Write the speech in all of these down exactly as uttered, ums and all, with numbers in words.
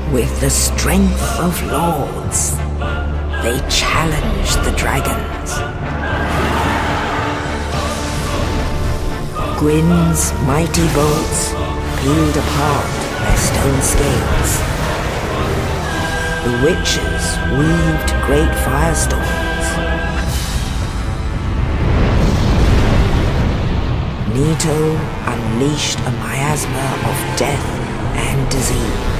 With the strength of lords, they challenged the dragons. Gwyn's mighty bolts peeled apart their stone scales. The witches weaved great firestorms. Nito unleashed a miasma of death and disease.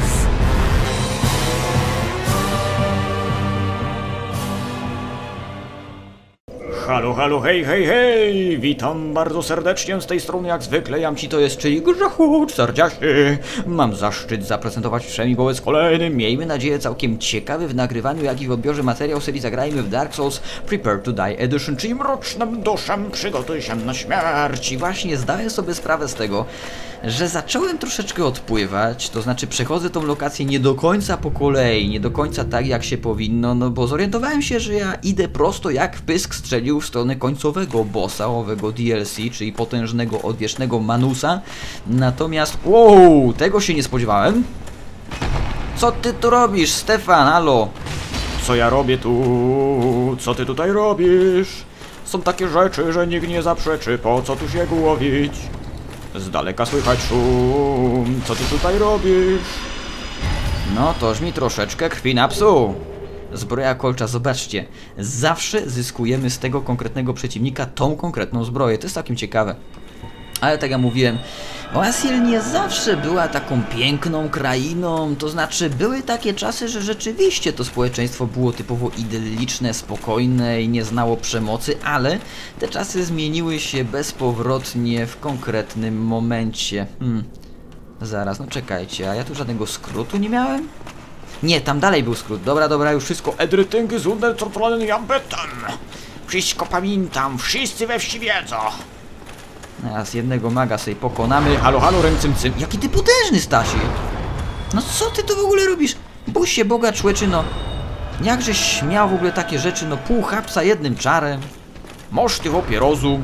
Halo, halo, hej, hej, hej! Witam bardzo serdecznie z tej strony, jak zwykle, jam ci to jest, czyli Grzechut Sardziaszy. Mam zaszczyt zaprezentować wszemi wobec kolejny, miejmy nadzieję, całkiem ciekawy w nagrywaniu, jak i w odbiorze materiał serii Zagrajmy w Dark Souls Prepare to Die Edition, czyli mrocznym duszem przygotuj się na śmierć. I właśnie zdałem sobie sprawę z tego, że zacząłem troszeczkę odpływać, to znaczy przechodzę tą lokację nie do końca po kolei, nie do końca tak jak się powinno, no bo zorientowałem się, że ja idę prosto jak w pysk strzelił w stronę końcowego bossa owego D L C, czyli potężnego, odwiecznego Manusa, natomiast, wow, tego się nie spodziewałem. Co ty tu robisz, Stefan, halo? Co ja robię tu? Co ty tutaj robisz? Są takie rzeczy, że nikt nie zaprzeczy, po co tu się głowić? Z daleka słychać szum. Co ty tutaj robisz? No toż mi troszeczkę krwi na psu. Zbroja kolcza, zobaczcie. Zawsze zyskujemy z tego konkretnego przeciwnika tą konkretną zbroję. To jest całkiem ciekawe. Ale tak jak mówiłem, Oasil nie zawsze była taką piękną krainą, to znaczy były takie czasy, że rzeczywiście to społeczeństwo było typowo idylliczne, spokojne i nie znało przemocy, ale te czasy zmieniły się bezpowrotnie w konkretnym momencie. Hmm, zaraz, no czekajcie, a ja tu żadnego skrótu nie miałem? Nie, tam dalej był skrót, dobra, dobra, już wszystko. Everything is under control Jambetem. Wszystko pamiętam, wszyscy we wsi wiedzą. Teraz jednego maga sobie pokonamy. Halo, halo, ręcym cym. Jaki ty potężny, Stasi! No co ty tu w ogóle robisz? Bój się Boga, człeczyno. Jakżeś śmiał w ogóle takie rzeczy, no pół chapsa jednym czarem. Moż ty, chłopie, rozum.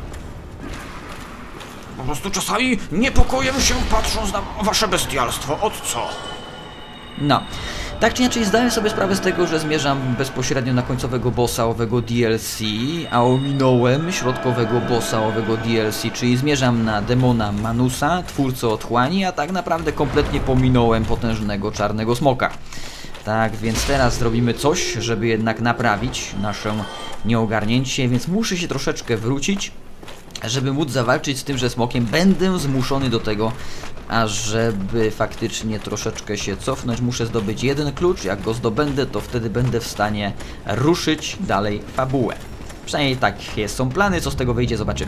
Po prostu czasami niepokoję się, patrząc na wasze bestialstwo. Od co? No. Tak czy inaczej zdałem sobie sprawę z tego, że zmierzam bezpośrednio na końcowego bossa owego D L C, a ominąłem środkowego bossa owego D L C, czyli zmierzam na demona Manusa, twórcę otchłani, a tak naprawdę kompletnie pominąłem potężnego czarnego smoka. Tak, więc teraz zrobimy coś, żeby jednak naprawić nasze nieogarnięcie, więc muszę się troszeczkę wrócić, żeby móc zawalczyć z tymże smokiem. Będę zmuszony do tego, a żeby faktycznie troszeczkę się cofnąć, muszę zdobyć jeden klucz. Jak go zdobędę, to wtedy będę w stanie ruszyć dalej fabułę. Przynajmniej takie są plany, co z tego wyjdzie, zobaczymy.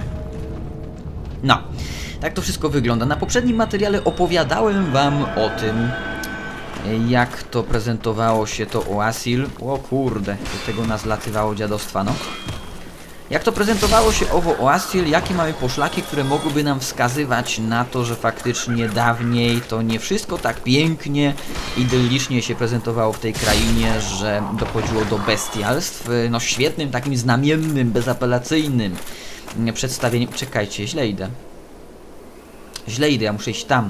No, tak to wszystko wygląda. Na poprzednim materiale opowiadałem wam o tym, jak to prezentowało się to Oasil. O kurde, do tego nas latywało dziadostwa, no. Jak to prezentowało się owo Oasil, jakie mamy poszlaki, które mogłyby nam wskazywać na to, że faktycznie dawniej to nie wszystko tak pięknie, idyllicznie się prezentowało w tej krainie, że dochodziło do bestialstw. No świetnym, takim znamiennym, bezapelacyjnym przedstawieniem. Czekajcie, źle idę. Źle idę, ja muszę iść tam.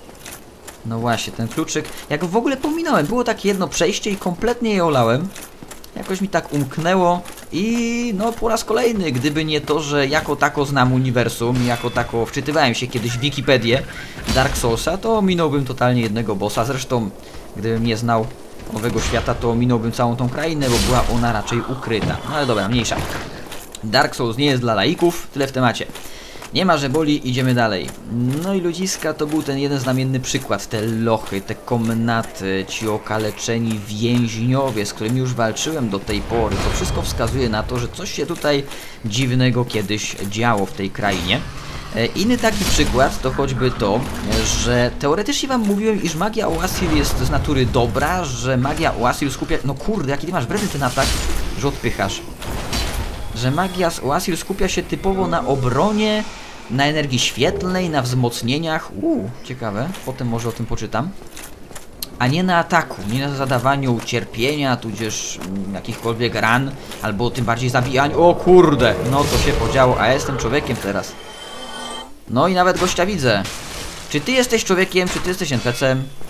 No właśnie, ten kluczyk. Jak w ogóle pominąłem, było takie jedno przejście i kompletnie je olałem. Jakoś mi tak umknęło i no po raz kolejny, gdyby nie to, że jako tako znam uniwersum, jako tako wczytywałem się kiedyś w Wikipedię Dark Soulsa, to minąłbym totalnie jednego bossa. Zresztą, gdybym nie znał owego świata, to minąłbym całą tą krainę, bo była ona raczej ukryta. No ale dobra, mniejsza. Dark Souls nie jest dla laików, tyle w temacie. Nie ma, że boli, idziemy dalej. No i ludziska, to był ten jeden znamienny przykład. Te lochy, te komnaty, ci okaleczeni więźniowie, z którymi już walczyłem do tej pory. To wszystko wskazuje na to, że coś się tutaj dziwnego kiedyś działo w tej krainie. Inny taki przykład to choćby to, że teoretycznie wam mówiłem, iż magia Oasil jest z natury dobra, że magia Oasil skupia... No kurde, jaki ty masz wredny ten atak, że odpychasz. Że magia z Oasil skupia się typowo na obronie, na energii świetlnej, na wzmocnieniach. Uuu, ciekawe, potem może o tym poczytam. A nie na ataku, nie na zadawaniu cierpienia, tudzież mm, jakichkolwiek ran, albo tym bardziej zabijaniu. O kurde, no to się podziało, a ja jestem człowiekiem teraz. No i nawet gościa widzę. Czy ty jesteś człowiekiem, czy ty jesteś N P C-em?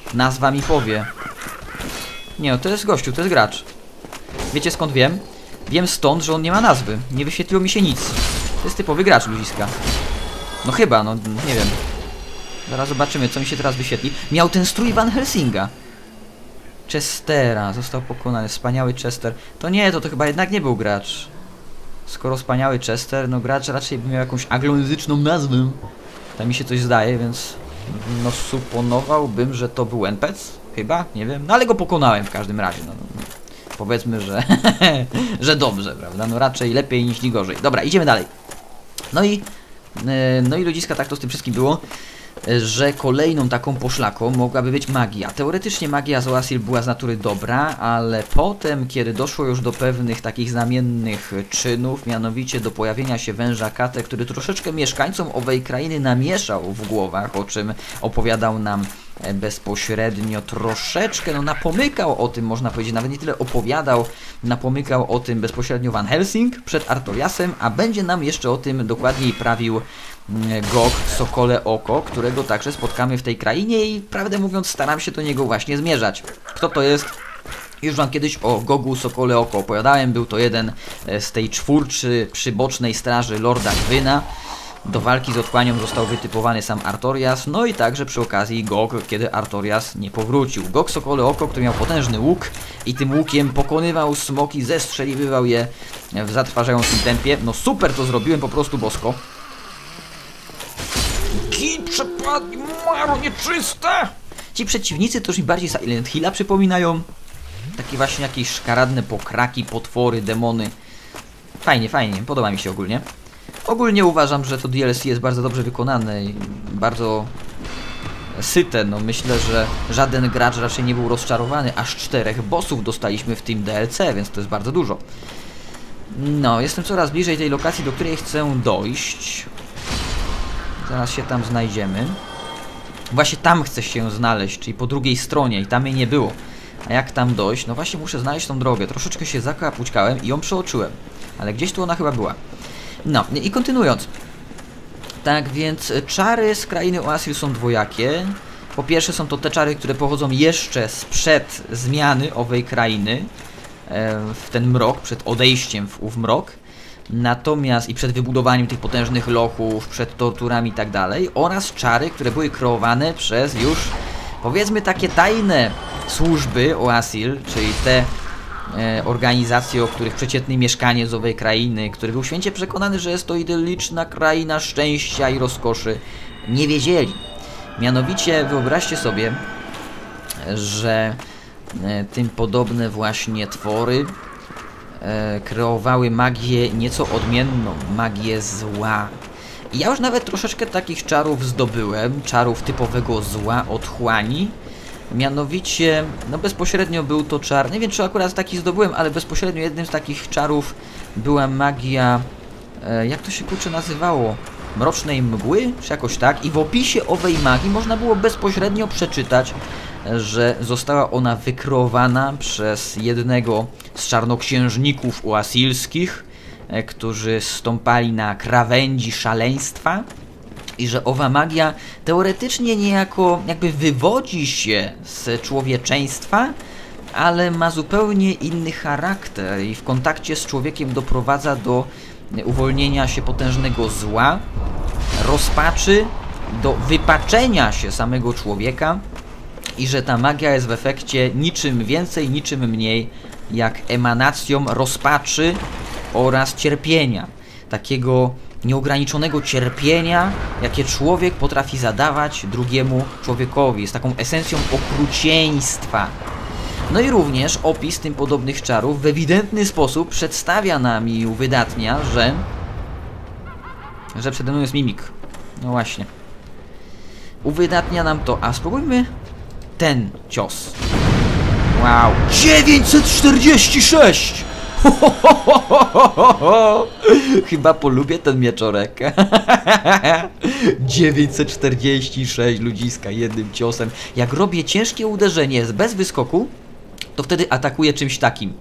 Nazwa mi powie. Nie no, to jest gościu, to jest gracz. Wiecie skąd wiem? Wiem stąd, że on nie ma nazwy. Nie wyświetliło mi się nic. To jest typowy gracz ludziska. No chyba, no nie wiem. Zaraz zobaczymy, co mi się teraz wyświetli. Miał ten strój Van Helsinga. Chestera, został pokonany. Wspaniały Chester. To nie, to, to chyba jednak nie był gracz. Skoro wspaniały Chester, no gracz raczej by miał jakąś anglojęzyczną nazwę. Tak mi się coś zdaje, więc no suponowałbym, że to był N P C. Chyba, nie wiem. No ale go pokonałem w każdym razie. No, no. Powiedzmy, że że dobrze, prawda? No raczej lepiej niż nie gorzej. Dobra, idziemy dalej. No i no i ludziska, tak to z tym wszystkim było, że kolejną taką poszlaką mogłaby być magia. Teoretycznie magia z Oasil była z natury dobra, ale potem, kiedy doszło już do pewnych takich znamiennych czynów, mianowicie do pojawienia się węża Kate, który troszeczkę mieszkańcom owej krainy namieszał w głowach, o czym opowiadał nam bezpośrednio, troszeczkę no napomykał o tym, można powiedzieć, nawet nie tyle opowiadał, napomykał o tym bezpośrednio Van Helsing przed Artoriasem, a będzie nam jeszcze o tym dokładniej prawił Gog, Sokole Oko, którego także spotkamy w tej krainie i prawdę mówiąc staram się do niego właśnie zmierzać. Kto to jest? Już wam kiedyś o Gogu, Sokole Oko opowiadałem, był to jeden z tej czwórczy przybocznej straży Lorda Gwyna. Do walki z otchłanią został wytypowany sam Artorias, no i także przy okazji Gog, kiedy Artorias nie powrócił. Gog, Sokole Oko, który miał potężny łuk i tym łukiem pokonywał smoki, zestrzeliwywał je w zatrważającym tempie. No super to zrobiłem, po prostu bosko. Git przepadli, maro nieczyste! Ci przeciwnicy to już mi bardziej Silent Hilla przypominają. Takie właśnie jakieś szkaradne pokraki, potwory, demony. Fajnie, fajnie, podoba mi się ogólnie. Ogólnie uważam, że to D L C jest bardzo dobrze wykonane i bardzo syte. No myślę, że żaden gracz raczej nie był rozczarowany. Aż czterech bossów dostaliśmy w tym D L C, więc to jest bardzo dużo. No, jestem coraz bliżej tej lokacji, do której chcę dojść. Zaraz się tam znajdziemy. Właśnie tam chcę się znaleźć, czyli po drugiej stronie i tam jej nie było. A jak tam dojść? No właśnie muszę znaleźć tą drogę. Troszeczkę się zakapućkałem i ją przeoczyłem. Ale gdzieś tu ona chyba była. No i kontynuując. Tak więc czary z krainy Oasil są dwojakie. Po pierwsze są to te czary, które pochodzą jeszcze sprzed zmiany owej krainy w ten mrok, przed odejściem w ów mrok. Natomiast i przed wybudowaniem tych potężnych lochów, przed torturami i tak dalej, oraz czary, które były kreowane przez już, powiedzmy, takie tajne służby Oasil, czyli te e, organizacje, o których przeciętny mieszkaniec z owej krainy, który był święcie przekonany, że jest to idylliczna kraina szczęścia i rozkoszy, nie wiedzieli. Mianowicie wyobraźcie sobie, że e, tym podobne właśnie twory E, kreowały magię nieco odmienną, magię zła. I ja już nawet troszeczkę takich czarów zdobyłem, czarów typowego zła, otchłani. Mianowicie, no bezpośrednio był to czar, nie wiem czy akurat taki zdobyłem, ale bezpośrednio jednym z takich czarów była magia, e, jak to się kurczę nazywało? Mrocznej mgły? Czy jakoś tak? I w opisie owej magii można było bezpośrednio przeczytać, że została ona wykreowana przez jednego z czarnoksiężników oasilskich, e, którzy stąpali na krawędzi szaleństwa i że owa magia teoretycznie niejako jakby wywodzi się z człowieczeństwa, ale ma zupełnie inny charakter i w kontakcie z człowiekiem doprowadza do uwolnienia się potężnego zła, rozpaczy, do wypaczenia się samego człowieka i że ta magia jest w efekcie niczym więcej, niczym mniej jak emanacją rozpaczy oraz cierpienia. Takiego nieograniczonego cierpienia, jakie człowiek potrafi zadawać drugiemu człowiekowi. Jest taką esencją okrucieństwa. No i również opis tym podobnych czarów w ewidentny sposób przedstawia nam i uwydatnia, że że przede mną jest mimik. No właśnie. Uwydatnia nam to, a spróbujmy ten cios. Wow. dziewięćset czterdzieści sześć! Ho, ho, ho, ho, ho, ho. Chyba polubię ten mieczorek. dziewięćset czterdzieści sześć ludziska jednym ciosem. Jak robię ciężkie uderzenie bez wyskoku, to wtedy atakuję czymś takim.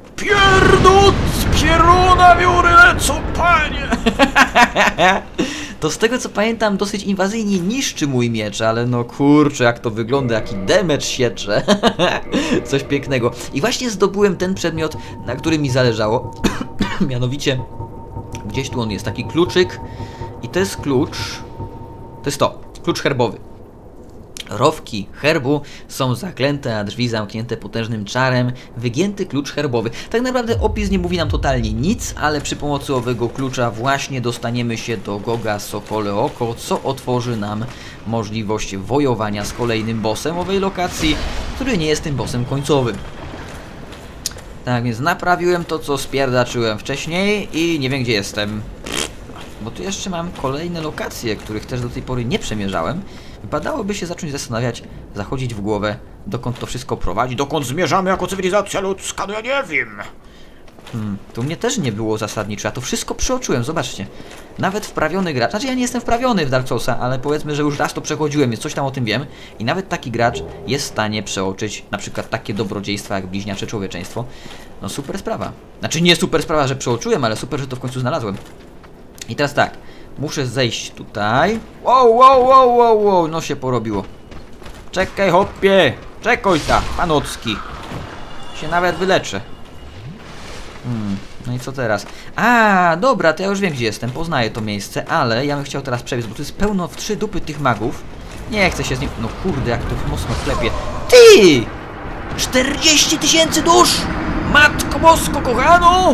Pierdut z pieruna wióry lecą, panie! to z tego co pamiętam dosyć inwazyjnie niszczy mój miecz, ale no kurczę, jak to wygląda, jaki damage siecze. Coś pięknego. I właśnie zdobyłem ten przedmiot, na którym mi zależało. Mianowicie, gdzieś tu on jest, taki kluczyk. I to jest klucz, to jest to, klucz herbowy. Rowki herbu są zaklęte, a drzwi zamknięte potężnym czarem, wygięty klucz herbowy. Tak naprawdę opis nie mówi nam totalnie nic, ale przy pomocy owego klucza właśnie dostaniemy się do Goga Sokole Oko, co otworzy nam możliwość wojowania z kolejnym bossem owej lokacji, który nie jest tym bossem końcowym. Tak więc naprawiłem to, co spierdaczyłem wcześniej i nie wiem, gdzie jestem. Bo tu jeszcze mam kolejne lokacje, których też do tej pory nie przemierzałem. Wypadałoby się zacząć zastanawiać, zachodzić w głowę, dokąd to wszystko prowadzi, dokąd zmierzamy jako cywilizacja ludzka, no ja nie wiem. Hmm, tu mnie też nie było zasadniczo, ja to wszystko przeoczyłem, zobaczcie. Nawet wprawiony gracz, znaczy ja nie jestem wprawiony w Dark Soulsa, ale powiedzmy, że już raz to przechodziłem, więc coś tam o tym wiem. I nawet taki gracz jest w stanie przeoczyć na przykład takie dobrodziejstwa jak bliźniacze człowieczeństwo. No super sprawa. Znaczy nie super sprawa, że przeoczyłem, ale super, że to w końcu znalazłem. I teraz tak, muszę zejść tutaj. Wow, wow, wow, wow, wow, no się porobiło. Czekaj, hopie, czekaj ta, panocki. Się nawet wyleczę. Hmm, no i co teraz? A, dobra, to ja już wiem, gdzie jestem, poznaję to miejsce, ale ja bym chciał teraz przebiec, bo tu jest pełno w trzy dupy tych magów. Nie chcę się z nim... No kurde, jak to mocno klepie. Ty! czterdzieści tysięcy dusz! Matko bosko, kochano!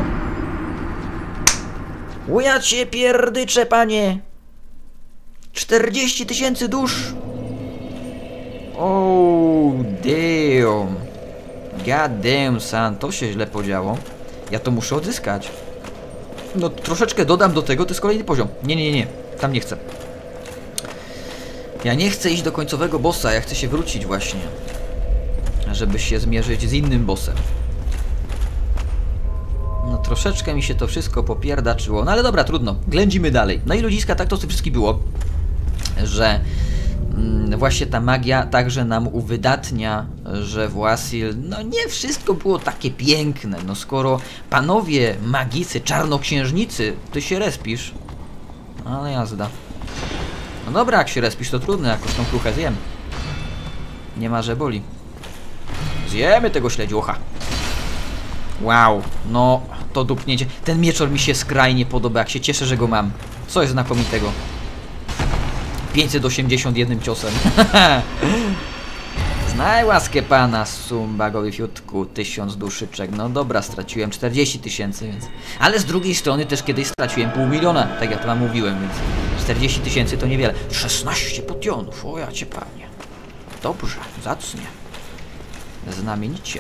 O ja cię pierdyczę, panie! czterdzieści tysięcy dusz! Oh, damn! God damn, son, to się źle podziało. Ja to muszę odzyskać. No, troszeczkę dodam do tego, to jest kolejny poziom. Nie, nie, nie, tam nie chcę. Ja nie chcę iść do końcowego bossa, ja chcę się wrócić właśnie. Żeby się zmierzyć z innym bossem. No troszeczkę mi się to wszystko popierdaczyło. No ale dobra, trudno. Ględzimy dalej. No i ludziska, tak to wszystko było, że mm, właśnie ta magia także nam uwydatnia, że w Oasil no nie wszystko było takie piękne. No skoro panowie magicy, czarnoksiężnicy, ty się respisz. No ale jazda. No dobra, jak się respisz, to trudno, jakoś tą kruchę zjem. Nie ma, że boli. Zjemy tego śledziocha. Wow, no to dupnięcie. Ten mieczor mi się skrajnie podoba, jak się cieszę, że go mam. Co jest znakomitego? pięćset osiemdziesiąt jednym ciosem. Znaj łaskę pana, sumbagowy fiutku, tysiąc duszyczek. No dobra, straciłem czterdzieści tysięcy, więc... Ale z drugiej strony też kiedyś straciłem pół miliona, tak jak to wam mówiłem, więc... czterdzieści tysięcy to niewiele. szesnaście potionów, o ja cię panie. Dobrze, zacnie. Znamienicie.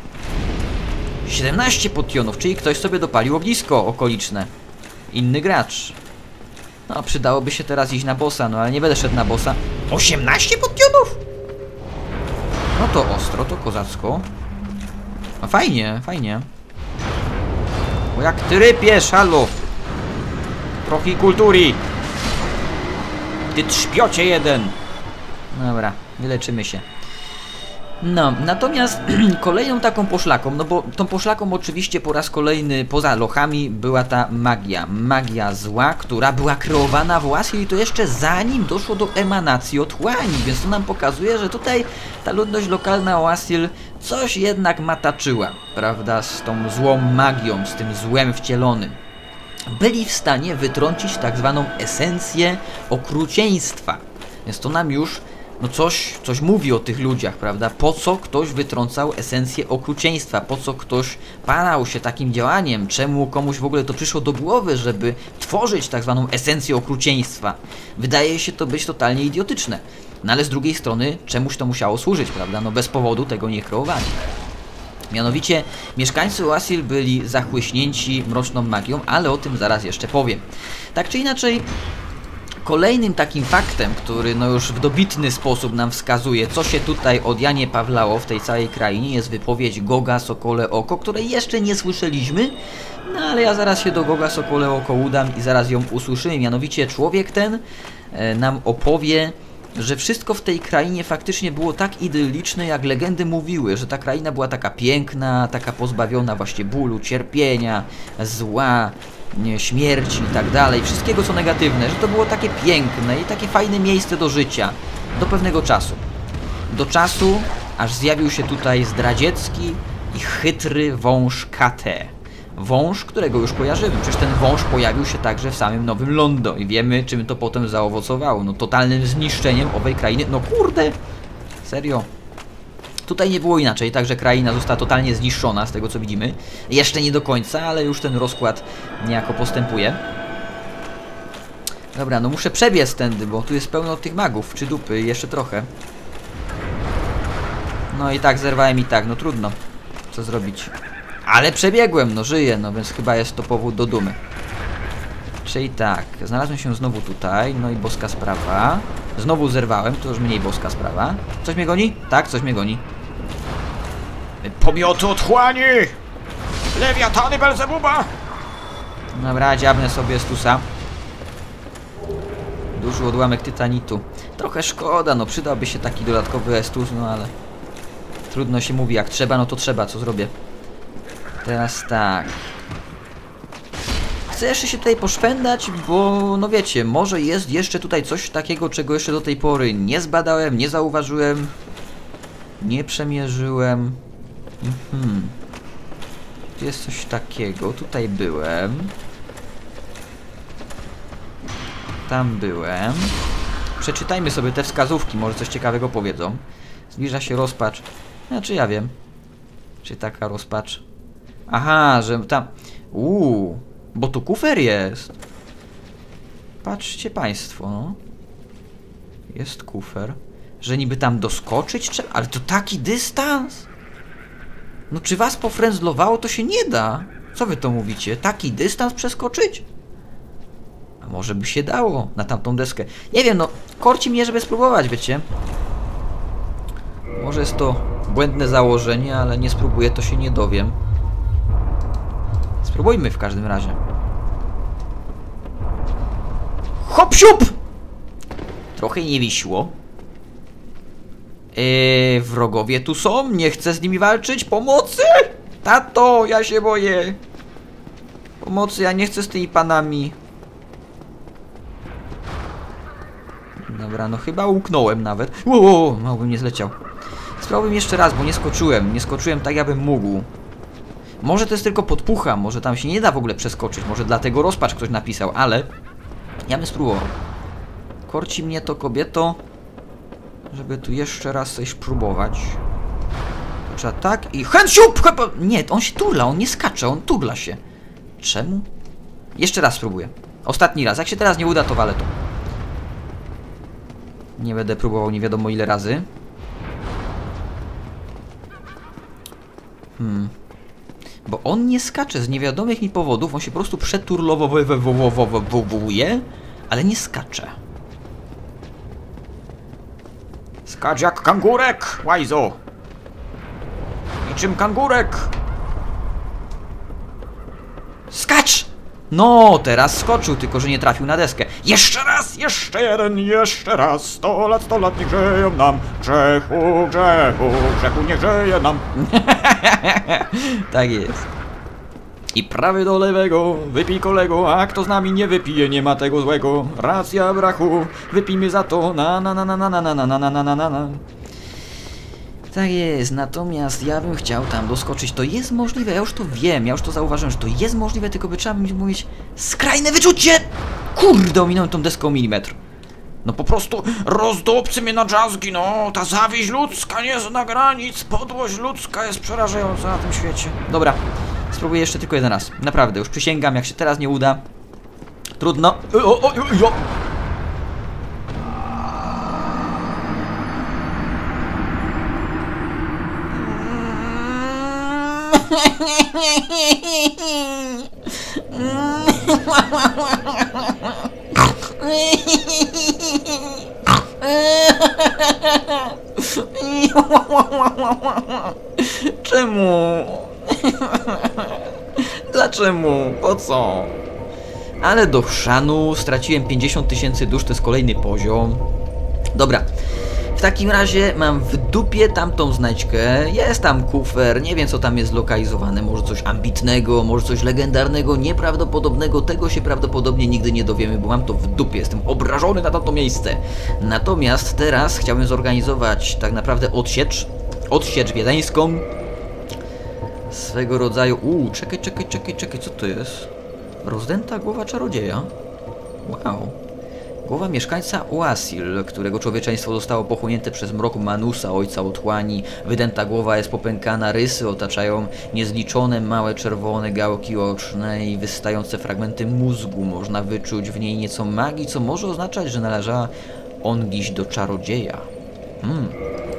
siedemnaście potionów, czyli ktoś sobie dopalił ognisko okoliczne. Inny gracz. No, przydałoby się teraz iść na bossa, no ale nie będę szedł na bossa. osiemnaście potionów? No to ostro, to kozacko. No fajnie, fajnie. Bo jak ty rypiesz, halo. Trochę kultury. Ty trzpiocie jeden. Dobra, wyleczymy się. No, natomiast kolejną taką poszlaką, no bo tą poszlaką oczywiście po raz kolejny poza lochami była ta magia. Magia zła, która była kreowana w Oasil i to jeszcze zanim doszło do emanacji otchłani, więc to nam pokazuje, że tutaj ta ludność lokalna Oasil coś jednak mataczyła, prawda, z tą złą magią, z tym złem wcielonym. Byli w stanie wytrącić tak zwaną esencję okrucieństwa, więc to nam już no coś, coś mówi o tych ludziach, prawda? Po co ktoś wytrącał esencję okrucieństwa? Po co ktoś parał się takim działaniem? Czemu komuś w ogóle to przyszło do głowy, żeby tworzyć tak zwaną esencję okrucieństwa? Wydaje się to być totalnie idiotyczne. No ale z drugiej strony czemuś to musiało służyć, prawda? No bez powodu tego nie kreowali. Mianowicie mieszkańcy Oasil byli zachłyśnięci mroczną magią, ale o tym zaraz jeszcze powiem. Tak czy inaczej, kolejnym takim faktem, który no już w dobitny sposób nam wskazuje, co się tutaj od Janie pawlało w tej całej krainie, jest wypowiedź Goga Sokole Oko, której jeszcze nie słyszeliśmy, no ale ja zaraz się do Goga Sokole Oko udam i zaraz ją usłyszymy. Mianowicie człowiek ten e, nam opowie, że wszystko w tej krainie faktycznie było tak idylliczne, jak legendy mówiły, że ta kraina była taka piękna, taka pozbawiona właśnie bólu, cierpienia, zła, nie, śmierci i tak dalej, wszystkiego co negatywne, że to było takie piękne i takie fajne miejsce do życia do pewnego czasu. Do czasu, aż zjawił się tutaj zdradziecki i chytry wąż K T. Wąż, którego już kojarzymy. Przecież ten wąż pojawił się także w samym Nowym Londo i wiemy, czym to potem zaowocowało. No totalnym zniszczeniem owej krainy. No kurde! Serio. Tutaj nie było inaczej, także kraina została totalnie zniszczona, z tego co widzimy. Jeszcze nie do końca, ale już ten rozkład niejako postępuje. Dobra, no muszę przebiec tędy, bo tu jest pełno tych magów, czy dupy, jeszcze trochę. No i tak, zerwałem i tak, no trudno. Co zrobić? Ale przebiegłem, no żyję, no więc chyba jest to powód do dumy. Czyli tak, znalazłem się znowu tutaj, no i boska sprawa. Znowu zerwałem, to już mniej boska sprawa. Coś mnie goni? Tak, coś mnie goni. Pomioty otchłani! Lewiatany Belzebuba! Dobra, dziabnę sobie stusa. Duży odłamek tytanitu. Trochę szkoda, no przydałby się taki dodatkowy estus, no ale... Trudno się mówi, jak trzeba, no to trzeba, co zrobię? Teraz tak... Chcę jeszcze się tutaj poszpędać, bo no wiecie, może jest jeszcze tutaj coś takiego, czego jeszcze do tej pory nie zbadałem, nie zauważyłem, nie przemierzyłem. Mhm. Tu jest coś takiego, tutaj byłem. Tam byłem. Przeczytajmy sobie te wskazówki, może coś ciekawego powiedzą. Zbliża się rozpacz. Znaczy ja wiem. Czy taka rozpacz? Aha, że tam... Uuu, bo tu kufer jest. Patrzcie państwo, no. Jest kufer. Że niby tam doskoczyć trzeba? Ale to taki dystans? No czy was pofrędzlowało? To się nie da. Co wy to mówicie? Taki dystans przeskoczyć? A może by się dało na tamtą deskę. Nie wiem, no korci mnie, żeby spróbować, wiecie. Może jest to błędne założenie, ale nie spróbuję, to się nie dowiem. Spróbujmy w każdym razie. Hop siup! Trochę nie wiśło. Eee, wrogowie tu są, nie chcę z nimi walczyć. Pomocy! Tato, ja się boję. Pomocy, ja nie chcę z tymi panami. Dobra, no chyba łuknąłem nawet. Ło, mało bym nie zleciał. Spróbujmy jeszcze raz, bo nie skoczyłem. Nie skoczyłem tak, jakbym mógł. Może to jest tylko podpucha, może tam się nie da w ogóle przeskoczyć. Może dlatego rozpacz ktoś napisał, ale ja bym spróbował. Korci mnie to, kobieto, żeby tu jeszcze raz coś próbować. To trzeba tak i... Hensiup! Nie, on się turla, on nie skacze, on turla się. Czemu? Jeszcze raz spróbuję. Ostatni raz. Jak się teraz nie uda, to walę to. Nie będę próbował nie wiadomo ile razy. Hmm. Bo on nie skacze z niewiadomych mi powodów, on się po prostu przeturlowuje, ale nie skacze. Skacz jak kangurek, łajzo! Niczym kangurek! Skacz! No, teraz skoczył, tylko że nie trafił na deskę. Jeszcze raz, jeszcze jeden, jeszcze raz! Sto lat, sto lat niech żyją nam! Grzechu, grzechu, grzechu niech żyje nam! Tak jest. I prawy do lewego, wypij kolego, a kto z nami nie wypije, nie ma tego złego. Racja brachu, wypijmy za to, na na na na na na na na na na na na na. Tak jest, natomiast ja bym chciał tam doskoczyć. To jest możliwe, ja już to wiem, ja już to zauważyłem, że to jest możliwe, tylko by trzeba mi mówić skrajne wyczucie! Kurde, ominąłem tą deską milimetr. No po prostu rozdobcy mnie na dżazgi, no! Ta zawiść ludzka nie zna granic, podłość ludzka jest przerażająca na tym świecie. Dobra, spróbuję jeszcze tylko jeden raz. Naprawdę, już przysięgam, jak się teraz nie uda. Trudno. O, o, o, o. Czemu? Dlaczego? Po co? Ale do chrzanu straciłem pięćdziesiąt tysięcy dusz, to jest kolejny poziom. Dobra. W takim razie mam w dupie tamtą znajdźkę, jest tam kufer, nie wiem co tam jest zlokalizowane, może coś ambitnego, może coś legendarnego, nieprawdopodobnego, tego się prawdopodobnie nigdy nie dowiemy, bo mam to w dupie, jestem obrażony na tamto miejsce. Natomiast teraz chciałbym zorganizować tak naprawdę odsiecz, odsiecz wiedeńską, swego rodzaju, uuu, czekaj, czekaj, czekaj, czekaj, co to jest? Rozdęta głowa czarodzieja? Wow. Głowa mieszkańca Oasil, którego człowieczeństwo zostało pochłonięte przez mrok Manusa, ojca otchłani. Wydęta głowa jest popękana, rysy otaczają niezliczone małe czerwone gałki oczne i wystające fragmenty mózgu. Można wyczuć w niej nieco magii, co może oznaczać, że należała ongiś do czarodzieja. Hmm.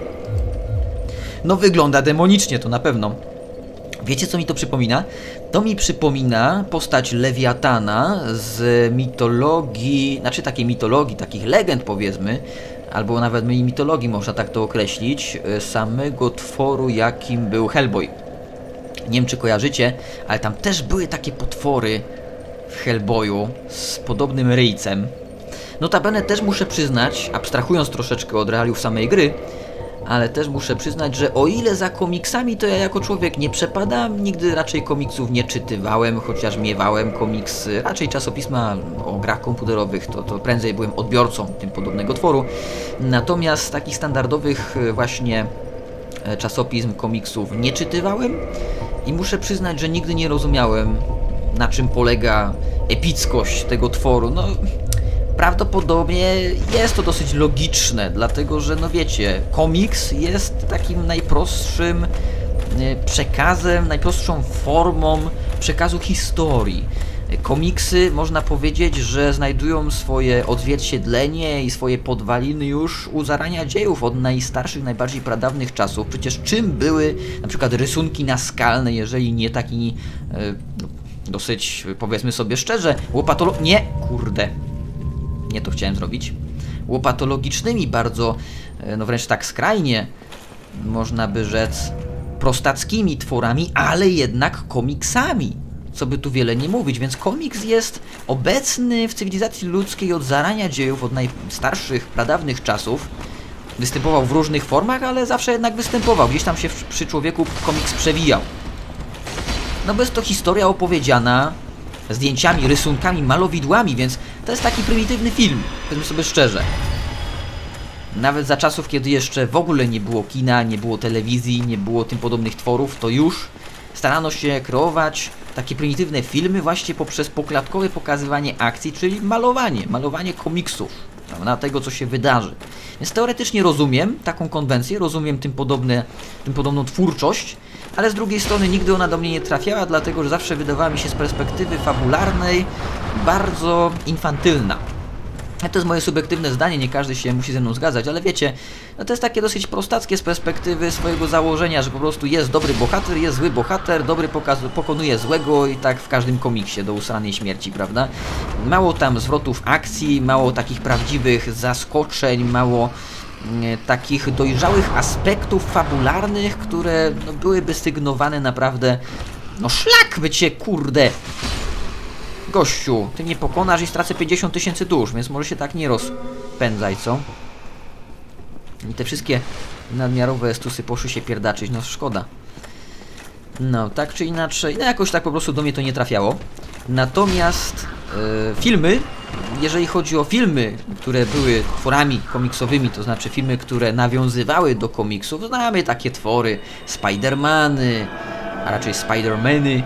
No wygląda demonicznie, to na pewno. Wiecie, co mi to przypomina? To mi przypomina postać Lewiatana z mitologii, znaczy takiej mitologii, takich legend powiedzmy, albo nawet mitologii można tak to określić, samego tworu, jakim był Hellboy. Nie wiem, czy kojarzycie, ale tam też były takie potwory w Hellboyu z podobnym ryjcem. Notabene też muszę przyznać, abstrahując troszeczkę od realiów samej gry, ale też muszę przyznać, że o ile za komiksami to ja jako człowiek nie przepadam, nigdy raczej komiksów nie czytywałem, chociaż miewałem komiksy, raczej czasopisma o grach komputerowych, to, to prędzej byłem odbiorcą tym podobnego tworu. Natomiast takich standardowych właśnie czasopism, komiksów nie czytywałem i muszę przyznać, że nigdy nie rozumiałem, na czym polega epickość tego tworu. No, prawdopodobnie jest to dosyć logiczne, dlatego że, no wiecie, komiks jest takim najprostszym przekazem, najprostszą formą przekazu historii. Komiksy, można powiedzieć, że znajdują swoje odzwierciedlenie i swoje podwaliny już u zarania dziejów, od najstarszych, najbardziej pradawnych czasów. Przecież czym były na przykład rysunki naskalne, jeżeli nie taki e, dosyć, powiedzmy sobie szczerze, łopatolo... Nie, kurde. Nie to chciałem zrobić. Łopatologicznymi bardzo, no wręcz tak skrajnie, można by rzec, prostackimi tworami, ale jednak komiksami. Co by tu wiele nie mówić, więc komiks jest obecny w cywilizacji ludzkiej od zarania dziejów, od najstarszych, pradawnych czasów. Występował w różnych formach, ale zawsze jednak występował. Gdzieś tam się przy człowieku komiks przewijał. No bo jest to historia opowiedziana zdjęciami, rysunkami, malowidłami, więc to jest taki prymitywny film, powiedzmy sobie szczerze. Nawet za czasów, kiedy jeszcze w ogóle nie było kina, nie było telewizji, nie było tym podobnych tworów, to już starano się kreować takie prymitywne filmy właśnie poprzez poklatkowe pokazywanie akcji, czyli malowanie, malowanie komiksów, prawda, tego, co się wydarzy. Więc teoretycznie rozumiem taką konwencję, rozumiem tym, podobne, tym podobną twórczość, ale z drugiej strony nigdy ona do mnie nie trafiała, dlatego że zawsze wydawała mi się z perspektywy fabularnej bardzo infantylna. To jest moje subiektywne zdanie, nie każdy się musi ze mną zgadzać, ale wiecie, no to jest takie dosyć prostackie z perspektywy swojego założenia, że po prostu jest dobry bohater, jest zły bohater, dobry pokonuje złego i tak w każdym komiksie do usranej śmierci, prawda? Mało tam zwrotów akcji, mało takich prawdziwych zaskoczeń, mało e, takich dojrzałych aspektów fabularnych, które no, byłyby sygnowane naprawdę, no szlak by cię, kurde! Gościu, ty mnie pokonasz i stracę pięćdziesiąt tysięcy dusz, więc może się tak nie rozpędzaj, co? I te wszystkie nadmiarowe estusy poszły się pierdaczyć, no szkoda. No, tak czy inaczej, no jakoś tak po prostu do mnie to nie trafiało. Natomiast e, filmy, jeżeli chodzi o filmy, które były tworami komiksowymi, to znaczy filmy, które nawiązywały do komiksów, znamy takie twory, Spider-Many, a raczej Spider-Many,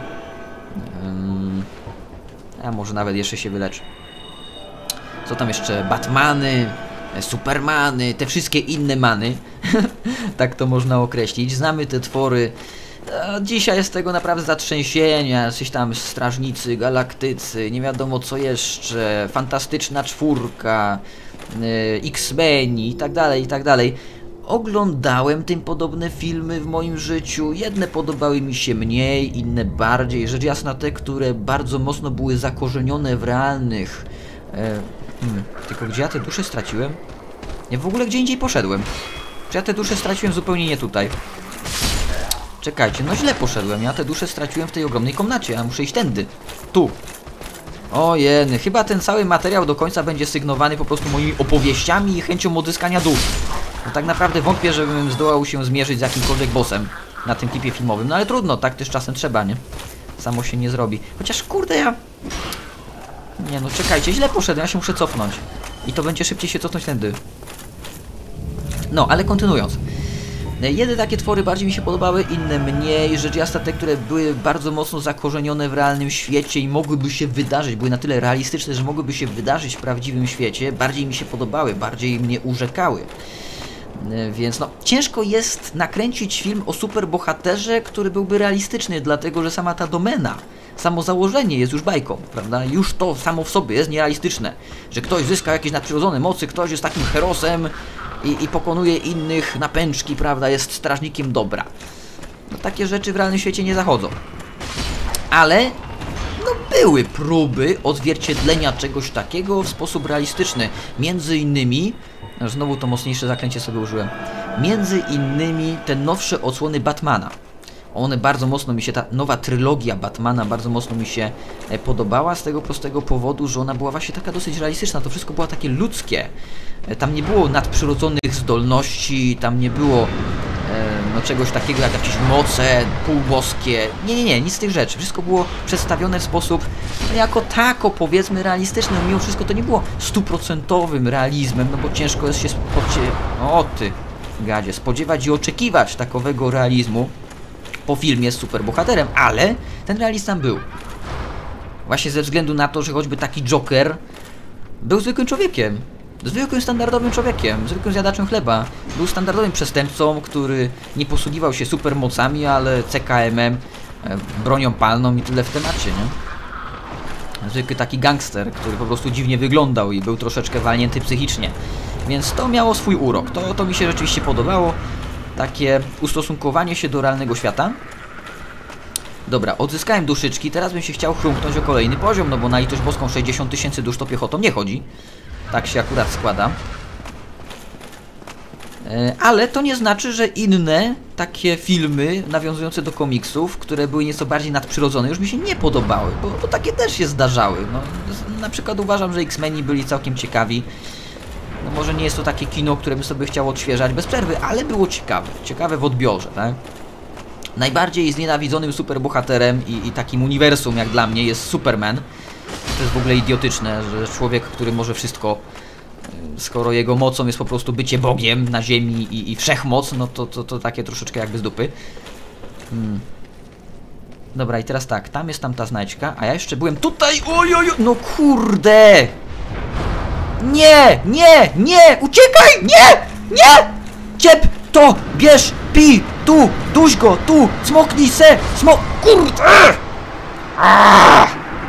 a może nawet jeszcze się wyleczy. Co tam jeszcze? Batmany, Supermany, te wszystkie inne many. Tak to można określić. Znamy te twory. Dzisiaj jest tego naprawdę zatrzęsienia. Coś tam Strażnicy, Galaktycy, nie wiadomo co jeszcze. Fantastyczna Czwórka, X-Meni i tak dalej, i tak dalej. Oglądałem tym podobne filmy w moim życiu, jedne podobały mi się mniej, inne bardziej, rzecz jasna te, które bardzo mocno były zakorzenione w realnych... E, hmm, tylko gdzie ja te dusze straciłem? Nie, w ogóle gdzie indziej poszedłem. Czy ja te dusze straciłem zupełnie nie tutaj? Czekajcie, no źle poszedłem, ja te dusze straciłem w tej ogromnej komnacie, a muszę iść tędy. Tu. Ojej, chyba ten cały materiał do końca będzie sygnowany po prostu moimi opowieściami i chęcią odzyskania dusz. No tak naprawdę wątpię, żebym zdołał się zmierzyć z jakimkolwiek bossem na tym klipie filmowym. No ale trudno, tak też czasem trzeba, nie? Samo się nie zrobi. Chociaż kurde ja... Nie no, czekajcie, źle poszedłem, ja się muszę cofnąć. I to będzie szybciej się cofnąć tędy. No, ale kontynuując. Jedne takie twory bardziej mi się podobały, inne mniej. Rzecz jasna te, które były bardzo mocno zakorzenione w realnym świecie i mogłyby się wydarzyć, były na tyle realistyczne, że mogłyby się wydarzyć w prawdziwym świecie, bardziej mi się podobały, bardziej mnie urzekały. Więc no, ciężko jest nakręcić film o superbohaterze, który byłby realistyczny, dlatego że sama ta domena, samo założenie jest już bajką, prawda? Już to samo w sobie jest nierealistyczne, że ktoś zyska jakieś nadprzyrodzone mocy, ktoś jest takim herosem i, i pokonuje innych na pęczki, prawda? Jest strażnikiem dobra. No, takie rzeczy w realnym świecie nie zachodzą. Ale no, były próby odzwierciedlenia czegoś takiego w sposób realistyczny. Między innymi, znowu to mocniejsze zaklęcie sobie użyłem, między innymi te nowsze odsłony Batmana. One bardzo mocno mi się, ta nowa trylogia Batmana bardzo mocno mi się podobała z tego prostego powodu, że ona była właśnie taka dosyć realistyczna, to wszystko było takie ludzkie. Tam nie było nadprzyrodzonych zdolności, tam nie było e, no, czegoś takiego jak jakieś moce półboskie. Nie, nie, nie, nic z tych rzeczy. Wszystko było przedstawione w sposób no, jako tako, powiedzmy, realistyczny. Mimo wszystko to nie było stuprocentowym realizmem, no bo ciężko jest się spodziewać, o ty gadzie, spodziewać i oczekiwać takowego realizmu po filmie z superbohaterem, ale ten realizm tam był. Właśnie ze względu na to, że choćby taki Joker był zwykłym człowiekiem. Zwykłym, standardowym człowiekiem, zwykłym zjadaczem chleba. Był standardowym przestępcą, który nie posługiwał się supermocami, ale C K M-em, bronią palną i tyle w temacie, nie? Zwykły taki gangster, który po prostu dziwnie wyglądał i był troszeczkę walnięty psychicznie. Więc to miało swój urok. To, to mi się rzeczywiście podobało. Takie ustosunkowanie się do realnego świata. Dobra, odzyskałem duszyczki, teraz bym się chciał chrumknąć o kolejny poziom, no bo na litość boską sześćdziesiąt tysięcy dusz to piechotą nie chodzi. Tak się akurat składa. E, ale to nie znaczy, że inne takie filmy nawiązujące do komiksów, które były nieco bardziej nadprzyrodzone, już mi się nie podobały, bo, bo takie też się zdarzały. No, na przykład uważam, że X-Meni byli całkiem ciekawi. No może nie jest to takie kino, które bym sobie chciał odświeżać bez przerwy, ale było ciekawe. Ciekawe w odbiorze, tak? Najbardziej znienawidzonym superbohaterem i, i takim uniwersum jak dla mnie jest Superman. To jest w ogóle idiotyczne, że człowiek, który może wszystko, skoro jego mocą jest po prostu bycie Bogiem na ziemi i, i wszechmoc, no to, to, to takie troszeczkę jakby z dupy. Hmm. Dobra, i teraz tak, tam jest tamta znajdźka, a ja jeszcze byłem tutaj, ojoj, no kurde! Nie, nie, nie, uciekaj, nie, nie! Ciep to, bierz, pij, tu, duś go, tu, smoknij se, smok, kurde! Aaaa!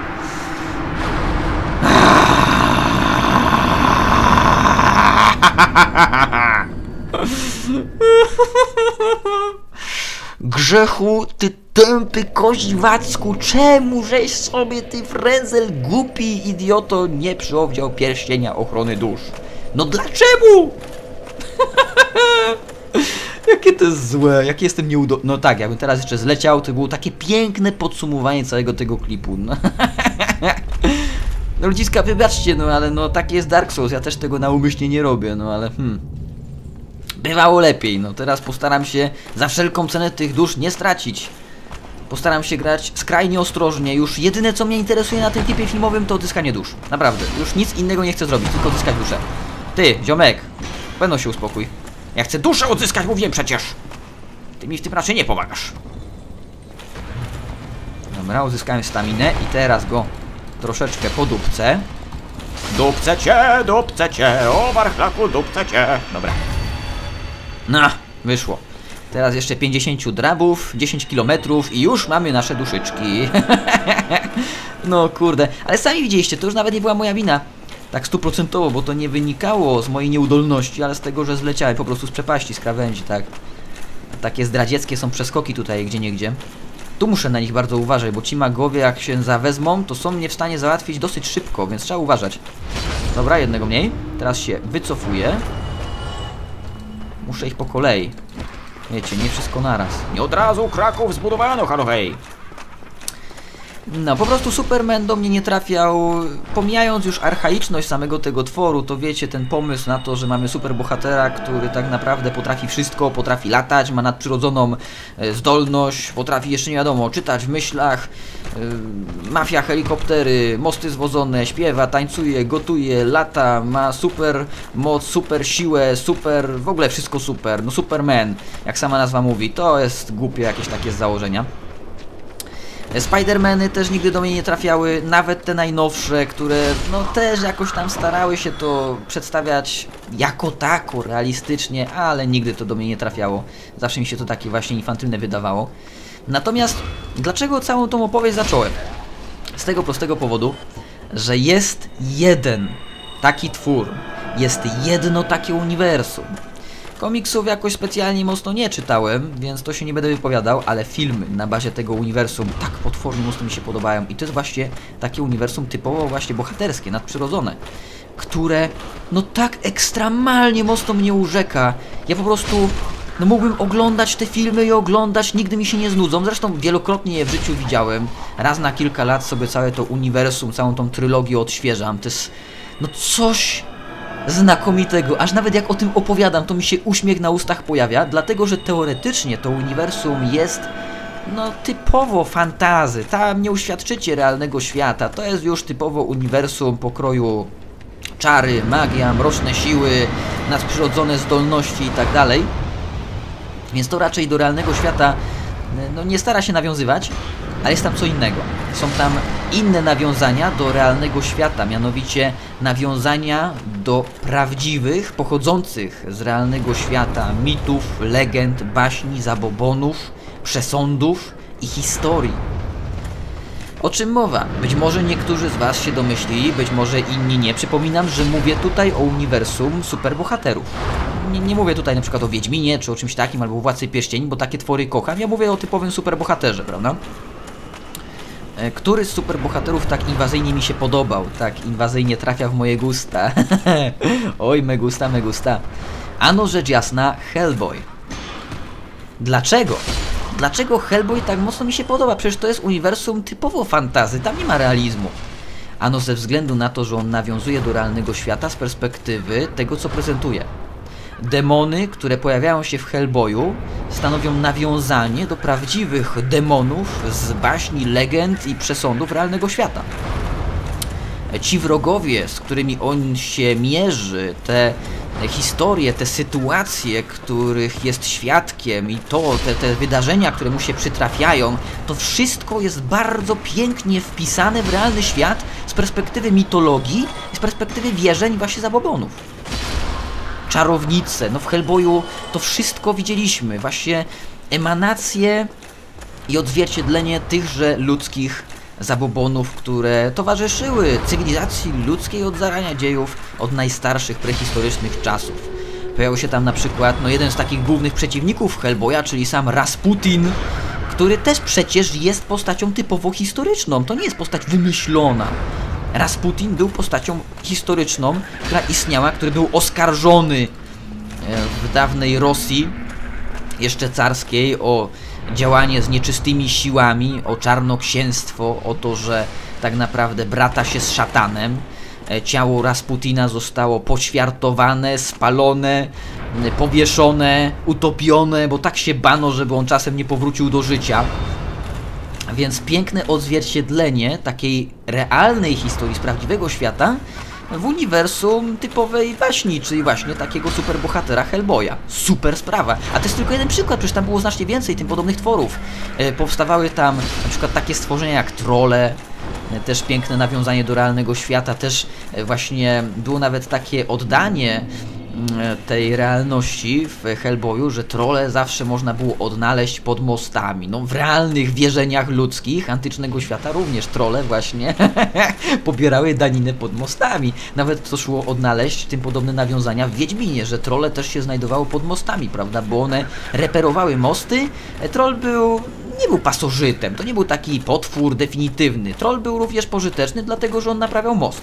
Grzechu, ty tępy koźwacku, czemu żeś sobie ty frędzel głupi idioto nie przyowdział pierścienia ochrony dusz? No dlaczego? Jakie to jest złe, jakie jestem nieudolny. No tak, jakbym teraz jeszcze zleciał, to było takie piękne podsumowanie całego tego klipu. No. No ludziska, wybaczcie, no ale no taki jest Dark Souls, ja też tego naumyślnie nie robię, no ale hmm. Bywało lepiej, no teraz postaram się za wszelką cenę tych dusz nie stracić. Postaram się grać skrajnie ostrożnie, już jedyne co mnie interesuje na tym klipie filmowym to odzyskanie dusz. Naprawdę, już nic innego nie chcę zrobić, tylko odzyskać duszę. Ty, ziomek, pewno się uspokój. Ja chcę duszę odzyskać, mówiłem przecież. Ty mi w tym raczej nie pomagasz. Dobra, uzyskałem staminę i teraz go troszeczkę podupcę. Dupcę cię, dupcę cię, o warchlaku, dupcę cię. Dobra. No, wyszło. Teraz jeszcze pięćdziesiąt drabów, dziesięć kilometrów i już mamy nasze duszyczki. No kurde, ale sami widzieliście, to już nawet nie była moja wina. Tak stuprocentowo, bo to nie wynikało z mojej nieudolności, ale z tego, że zleciałem po prostu z przepaści, z krawędzi, tak. Takie zdradzieckie są przeskoki tutaj gdzieniegdzie. Tu muszę na nich bardzo uważać, bo ci magowie jak się zawezmą, to są mnie w stanie załatwić dosyć szybko, więc trzeba uważać. Dobra, jednego mniej. Teraz się wycofuję. Muszę ich po kolei. Wiecie, nie wszystko naraz. Nie od razu Kraków zbudowano, halo hej. No, po prostu Superman do mnie nie trafiał, pomijając już archaiczność samego tego tworu, to wiecie, ten pomysł na to, że mamy superbohatera, który tak naprawdę potrafi wszystko, potrafi latać, ma nadprzyrodzoną e, zdolność, potrafi jeszcze nie wiadomo, czytać w myślach, e, mafia helikoptery, mosty zwodzone, śpiewa, tańcuje, gotuje, lata, ma super moc, super siłę, super, w ogóle wszystko super, no Superman, jak sama nazwa mówi, to jest głupie jakieś takie z założenia. Spidermany też nigdy do mnie nie trafiały, nawet te najnowsze, które no też jakoś tam starały się to przedstawiać jako tako, realistycznie, ale nigdy to do mnie nie trafiało. Zawsze mi się to takie właśnie infantylne wydawało. Natomiast dlaczego całą tą opowieść zacząłem? Z tego prostego powodu, że jest jeden taki twór, jest jedno takie uniwersum. Komiksów jakoś specjalnie mocno nie czytałem, więc to się nie będę wypowiadał, ale filmy na bazie tego uniwersum tak potwornie mocno mi się podobają i to jest właśnie takie uniwersum typowo właśnie bohaterskie, nadprzyrodzone, które no tak ekstremalnie mocno mnie urzeka. Ja po prostu no mógłbym oglądać te filmy i oglądać, nigdy mi się nie znudzą, zresztą wielokrotnie je w życiu widziałem, raz na kilka lat sobie całe to uniwersum, całą tą trylogię odświeżam, to jest no coś znakomitego, aż nawet jak o tym opowiadam, to mi się uśmiech na ustach pojawia, dlatego że teoretycznie to uniwersum jest no typowo fantazy, tam nie uświadczycie realnego świata, to jest już typowo uniwersum pokroju czary, magia, mroczne siły, nadprzyrodzone zdolności i tak dalej, więc to raczej do realnego świata no nie stara się nawiązywać, ale jest tam co innego. Są tam inne nawiązania do realnego świata, mianowicie nawiązania do prawdziwych, pochodzących z realnego świata mitów, legend, baśni, zabobonów, przesądów i historii. O czym mowa? Być może niektórzy z Was się domyślili, być może inni nie. Przypominam, że mówię tutaj o uniwersum superbohaterów. Nie, nie mówię tutaj na przykład o Wiedźminie, czy o czymś takim, albo Władcy Pierścieni, bo takie twory kocham. Ja mówię o typowym superbohaterze, prawda? Który z superbohaterów tak inwazyjnie mi się podobał, tak inwazyjnie trafia w moje gusta? Oj, me gusta, me gusta. Ano rzecz jasna, Hellboy. Dlaczego? Dlaczego Hellboy tak mocno mi się podoba? Przecież to jest uniwersum typowo fantazy, tam nie ma realizmu. Ano ze względu na to, że on nawiązuje do realnego świata z perspektywy tego, co prezentuje. Demony, które pojawiają się w Hellboyu, stanowią nawiązanie do prawdziwych demonów z baśni, legend i przesądów realnego świata. Ci wrogowie, z którymi on się mierzy, te historie, te sytuacje, których jest świadkiem i to, te, te wydarzenia, które mu się przytrafiają, to wszystko jest bardzo pięknie wpisane w realny świat z perspektywy mitologii i z perspektywy wierzeń właśnie zabobonów. Czarownice, no w Hellboyu to wszystko widzieliśmy, właśnie emanacje i odzwierciedlenie tychże ludzkich zabobonów, które towarzyszyły cywilizacji ludzkiej od zarania dziejów, od najstarszych prehistorycznych czasów. Pojawił się tam na przykład no jeden z takich głównych przeciwników Hellboya, czyli sam Rasputin, który też przecież jest postacią typowo historyczną, to nie jest postać wymyślona. Rasputin był postacią historyczną, która istniała, który był oskarżony w dawnej Rosji, jeszcze carskiej, o działanie z nieczystymi siłami, o czarnoksięstwo, o to, że tak naprawdę brata się z szatanem. Ciało Rasputina zostało poćwiartowane, spalone, powieszone, utopione, bo tak się bano, żeby on czasem nie powrócił do życia. Więc piękne odzwierciedlenie takiej realnej historii z prawdziwego świata w uniwersum typowej baśni, czyli właśnie takiego superbohatera Hellboya. Super sprawa. A to jest tylko jeden przykład, przecież tam było znacznie więcej tym podobnych tworów. E, powstawały tam na przykład takie stworzenia jak trolle, e, też piękne nawiązanie do realnego świata, też e, właśnie było nawet takie oddanie tej realności w Hellboyu, że trolle zawsze można było odnaleźć pod mostami. No w realnych wierzeniach ludzkich antycznego świata również trolle właśnie pobierały daninę pod mostami. Nawet to szło odnaleźć tym podobne nawiązania w Wiedźminie, że trolle też się znajdowały pod mostami, prawda, bo one reperowały mosty. Troll był nie był pasożytem, to nie był taki potwór definitywny. Troll był również pożyteczny, dlatego że on naprawiał most.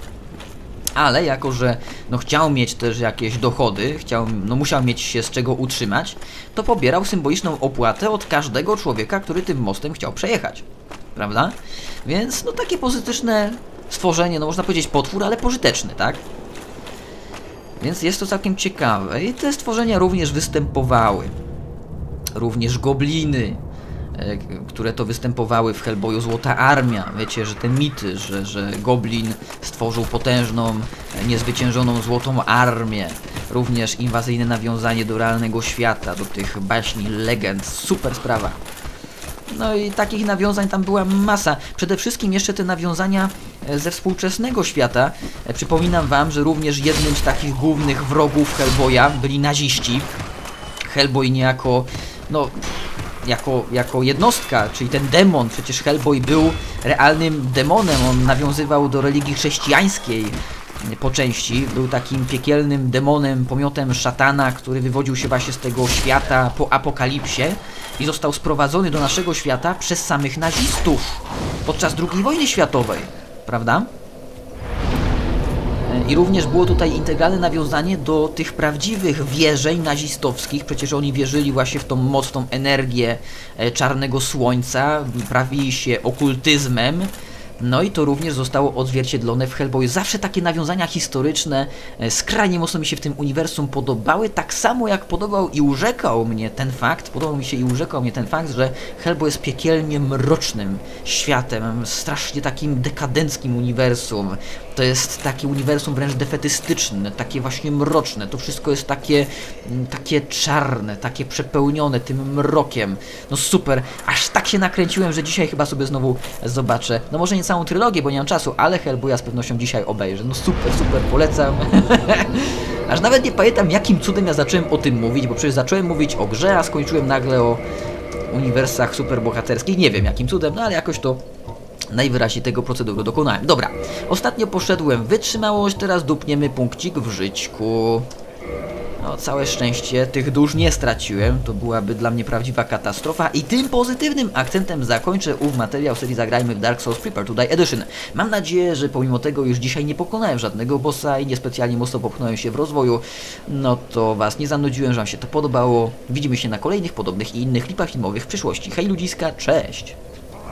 Ale jako, że no, chciał mieć też jakieś dochody, chciał, no, musiał mieć się z czego utrzymać, to pobierał symboliczną opłatę od każdego człowieka, który tym mostem chciał przejechać. prawda? Więc no takie pozytyczne stworzenie, no można powiedzieć potwór, ale pożyteczny, tak? Więc jest to całkiem ciekawe i te stworzenia również występowały. Również gobliny, e, które to występowały w Hellboyu Złota Armia. Wiecie, że te mity, że, że goblin stworzył potężną, niezwyciężoną Złotą Armię. Również inwazyjne nawiązanie do realnego świata, do tych baśni, legend. Super sprawa. No i takich nawiązań tam była masa. Przede wszystkim jeszcze te nawiązania ze współczesnego świata. Przypominam wam, że również jednym z takich głównych wrogów Hellboya byli naziści. Hellboy niejako, no, jako, jako jednostka, czyli ten demon, przecież Hellboy był realnym demonem, on nawiązywał do religii chrześcijańskiej po części, był takim piekielnym demonem, pomiotem szatana, który wywodził się właśnie z tego świata po apokalipsie i został sprowadzony do naszego świata przez samych nazistów podczas drugiej wojny światowej, prawda? I również było tutaj integralne nawiązanie do tych prawdziwych wierzeń nazistowskich. Przecież oni wierzyli właśnie w tą moc, w tą energię czarnego słońca, prawili się okultyzmem. No i to również zostało odzwierciedlone w Hellboyu. Zawsze takie nawiązania historyczne skrajnie mocno mi się w tym uniwersum podobały, tak samo jak podobał i urzekał mnie ten fakt, podobał mi się i urzekał mnie ten fakt, że Hellboy jest piekielnie mrocznym światem, strasznie takim dekadenckim uniwersum. To jest takie uniwersum wręcz defetystyczne, takie właśnie mroczne. To wszystko jest takie, takie czarne, takie przepełnione tym mrokiem. No super, aż tak się nakręciłem, że dzisiaj chyba sobie znowu zobaczę. No może nie całą trylogię, bo nie mam czasu, ale Hellboya z pewnością dzisiaj obejrzę. No super, super, polecam. Aż nawet nie pamiętam, jakim cudem ja zacząłem o tym mówić, bo przecież zacząłem mówić o grze, a skończyłem nagle o uniwersach superbohaterskich. Nie wiem jakim cudem, no ale jakoś to najwyraźniej tego procedury dokonałem. Dobra, ostatnio poszedłem wytrzymałość, teraz dupniemy punkcik w żyćku. No, całe szczęście, tych dusz nie straciłem, to byłaby dla mnie prawdziwa katastrofa i tym pozytywnym akcentem zakończę ów materiał serii Zagrajmy w Dark Souls Prepare to Die Edition. Mam nadzieję, że pomimo tego już dzisiaj nie pokonałem żadnego bossa i niespecjalnie mocno popchnąłem się w rozwoju, no to was nie zanudziłem, że wam się to podobało. Widzimy się na kolejnych podobnych i innych klipach filmowych w przyszłości. Hej ludziska, cześć!